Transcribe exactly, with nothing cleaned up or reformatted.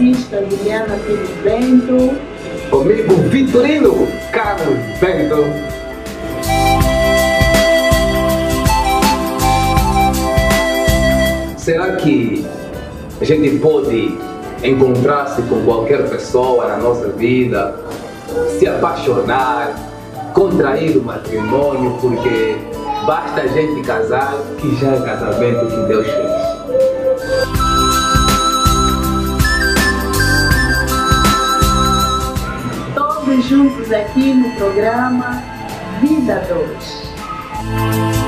Francisca Juliana Pires Bento. Comigo, Vitorino Carlos Bento. Será que a gente pode encontrar-se com qualquer pessoa na nossa vida, se apaixonar, contrair o matrimônio, porque basta a gente casar que já é casamento que Deus fez? Todos juntos aqui no programa Vida dois.